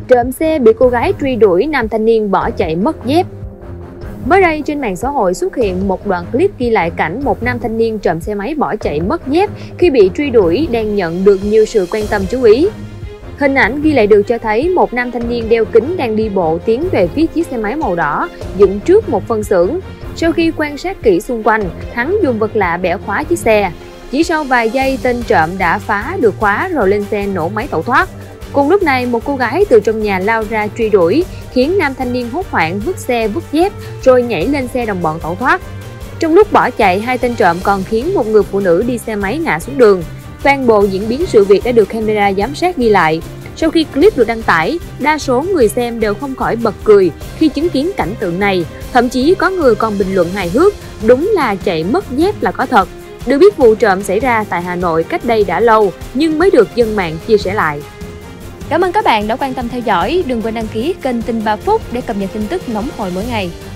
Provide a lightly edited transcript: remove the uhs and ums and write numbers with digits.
Trộm xe bị cô gái truy đuổi, nam thanh niên bỏ chạy mất dép. Mới đây, trên mạng xã hội xuất hiện một đoạn clip ghi lại cảnh một nam thanh niên trộm xe máy bỏ chạy mất dép khi bị truy đuổi đang nhận được nhiều sự quan tâm chú ý. Hình ảnh ghi lại được cho thấy một nam thanh niên đeo kính đang đi bộ tiến về phía chiếc xe máy màu đỏ dựng trước một phân xưởng. Sau khi quan sát kỹ xung quanh, hắn dùng vật lạ bẻ khóa chiếc xe. Chỉ sau vài giây, tên trộm đã phá được khóa rồi lên xe nổ máy tẩu thoát. Cùng lúc này, một cô gái từ trong nhà lao ra truy đuổi, khiến nam thanh niên hốt hoảng vứt xe vứt dép rồi nhảy lên xe đồng bọn tẩu thoát. Trong lúc bỏ chạy, hai tên trộm còn khiến một người phụ nữ đi xe máy ngã xuống đường. Toàn bộ diễn biến sự việc đã được camera giám sát ghi lại. Sau khi clip được đăng tải, đa số người xem đều không khỏi bật cười khi chứng kiến cảnh tượng này. Thậm chí có người còn bình luận hài hước, đúng là chạy mất dép là có thật. Được biết vụ trộm xảy ra tại Hà Nội cách đây đã lâu nhưng mới được dân mạng chia sẻ lại. Cảm ơn các bạn đã quan tâm theo dõi. Đừng quên đăng ký kênh Tin 3 Phút để cập nhật tin tức nóng hổi mỗi ngày.